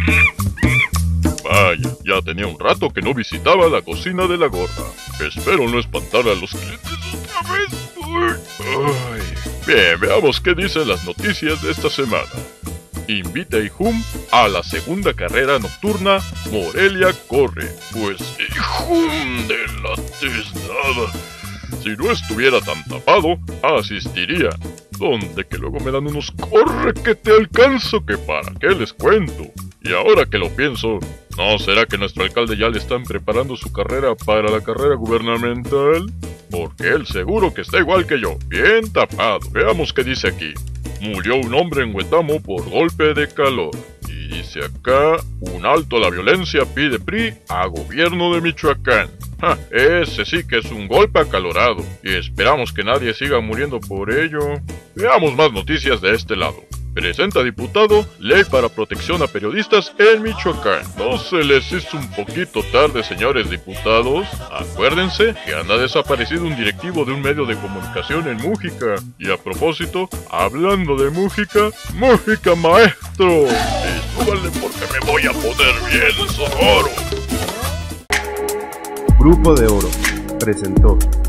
Vaya, ya tenía un rato que no visitaba la cocina de la gorda. Espero no espantar a los clientes otra vez. Bien, veamos qué dicen las noticias de esta semana. Invita a Ihum a la segunda carrera nocturna Morelia Corre. Pues Ihum de la tiznada. Si no estuviera tan tapado, asistiría. Donde que luego me dan unos corre que te alcanzo, que para qué les cuento. Y ahora que lo pienso, ¿no será que nuestro alcalde ya le están preparando su carrera para la carrera gubernamental? Porque él seguro que está igual que yo, bien tapado. Veamos qué dice aquí. Murió un hombre en Huetamo por golpe de calor. Y dice acá, un alto a la violencia pide PRI a gobierno de Michoacán. Ese sí que es un golpe acalorado. Y esperamos que nadie siga muriendo por ello. Veamos más noticias de este lado. Presenta diputado ley para protección a periodistas en Michoacán. ¿No se les hizo un poquito tarde, señores diputados? Acuérdense que anda desaparecido un directivo de un medio de comunicación en Mújica. Y a propósito, hablando de Mújica, ¡Mújica maestro! Y súbanle porque me voy a poner bien sonoro. Grupo de Oro presentó